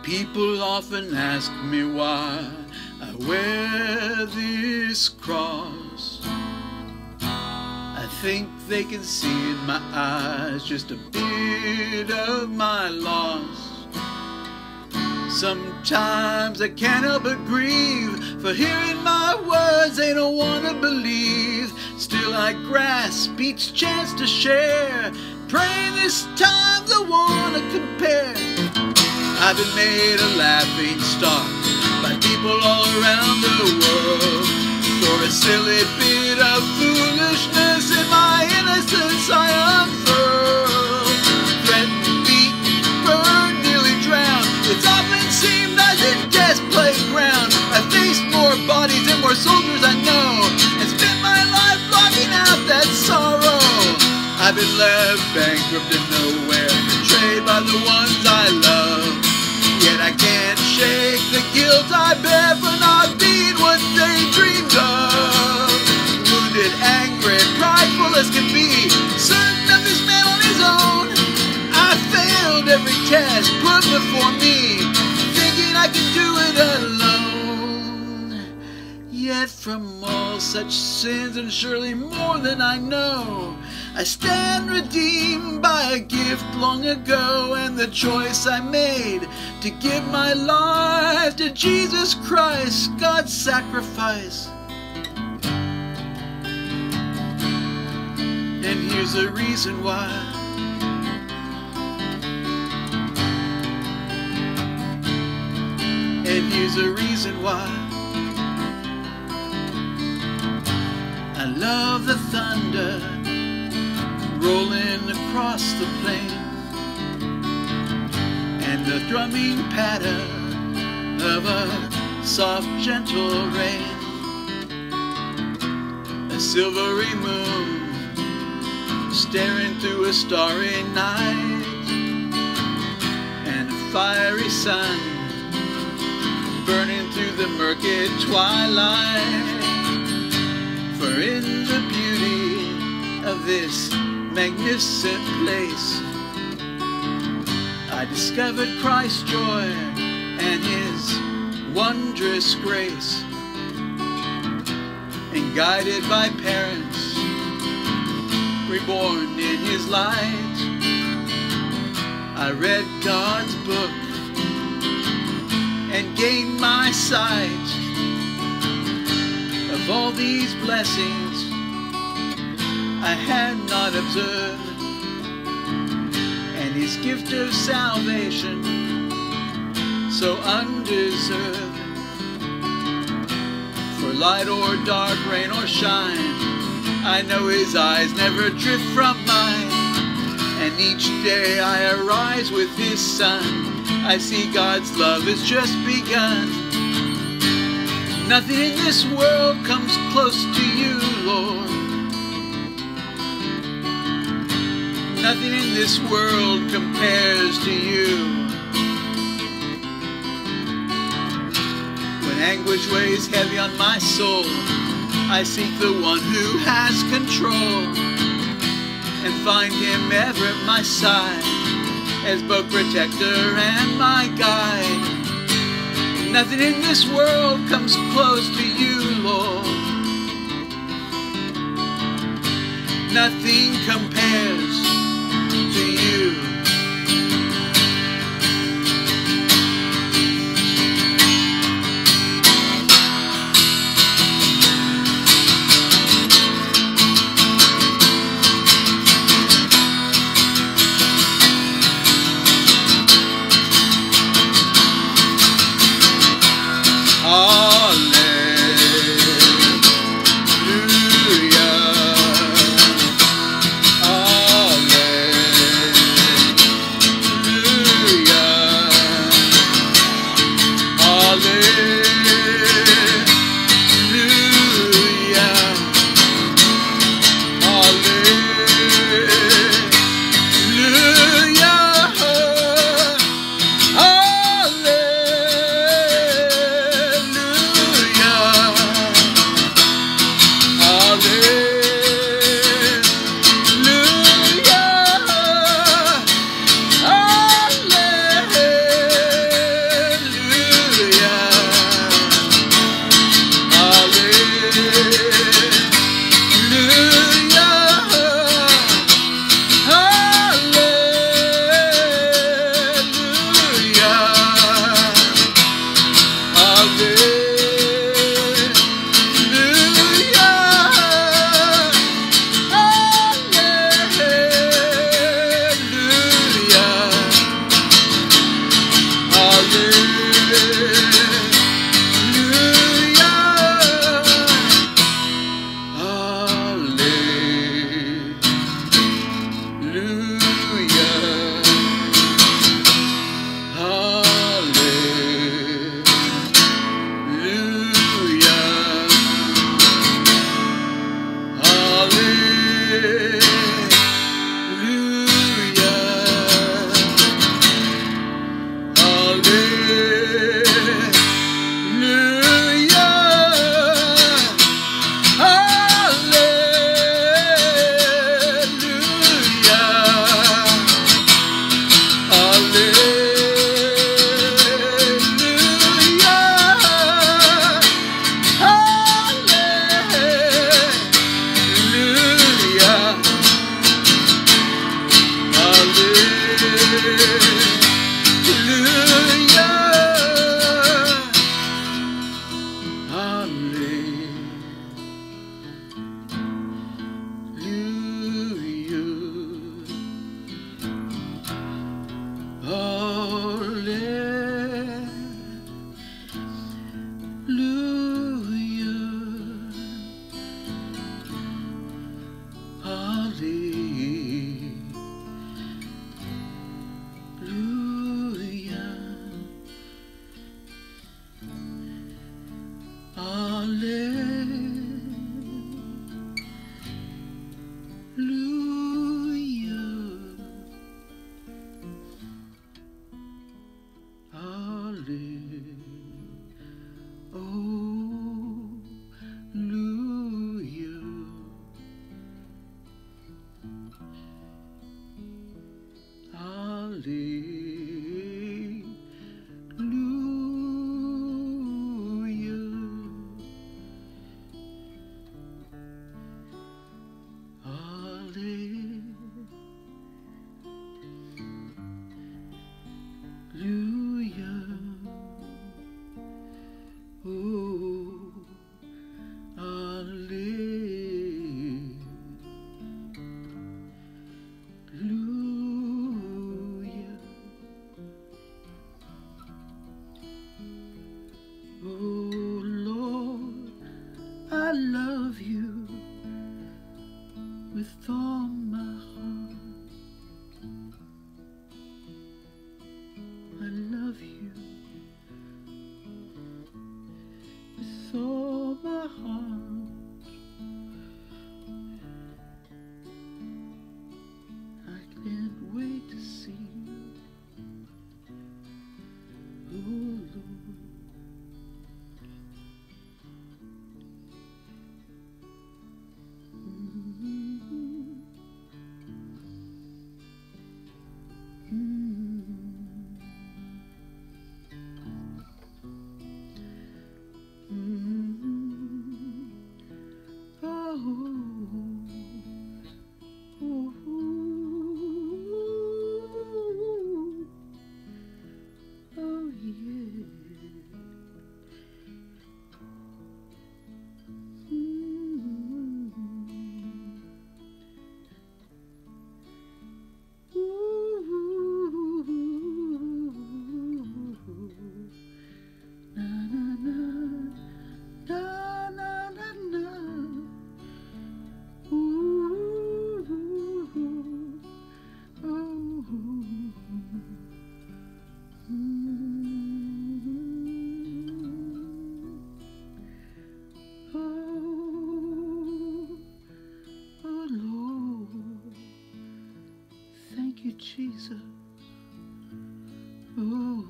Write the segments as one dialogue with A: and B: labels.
A: People often ask me why I wear this cross. I think they can see in my eyes just a bit of my loss. Sometimes I can't help but grieve, for hearing my words they don't want to believe. Still I grasp each chance to share, praying this time they'll want to compare. I've been made a laughing stock by people all around the world. For a silly bit of foolishness in my innocence I unfurled. Threatened, beaten, burned, nearly drowned. It's often seemed as if death's playground. I faced more bodies and more soldiers I know, and spent my life blocking out that sorrow. I've been left bankrupt and nowhere, betrayed by the ones I love. Yet I can't shake the guilt I bear for not being what they dreamed of. Wounded, angry, prideful as can be, certain of this man on his own. I failed every test put before me, thinking I could do it alone. Yet from all such sins, and surely more than I know, I stand redeemed by a gift long ago, and the choice I made to give my life to Jesus Christ, God's sacrifice. And here's the reason why. And here's the reason why. I love the thunder rolling across the plain, and the drumming patter of a soft, gentle rain. A silvery moon staring through a starry night, and a fiery sun burning through the murky twilight. For in the beauty of this magnificent place, I discovered Christ's joy and His wondrous grace. And guided by parents reborn in His light, I read God's book and gained my sight of all these blessings I had not observed, and His gift of salvation so undeserved. For light or dark, rain or shine, I know His eyes never drift from mine. And each day I arise with His sun, I see God's love has just begun. Nothing in this world comes close to you, Lord. Nothing in this world compares to you. When anguish weighs heavy on my soul, I seek the one who has control, and find Him ever at my side, as both protector and my guide. Nothing in this world comes close to you, Lord. Nothing compares to you.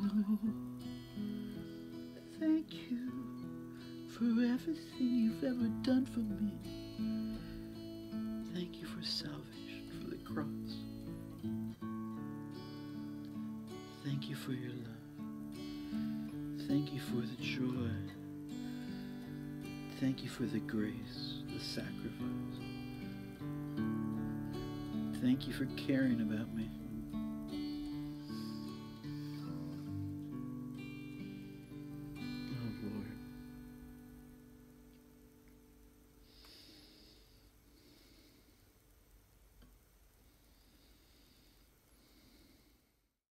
A: Thank you for everything you've ever done for me. Thank you for salvation, for the cross. Thank you for your love. Thank you for the joy. Thank you for the grace, the sacrifice. Thank you for caring about me.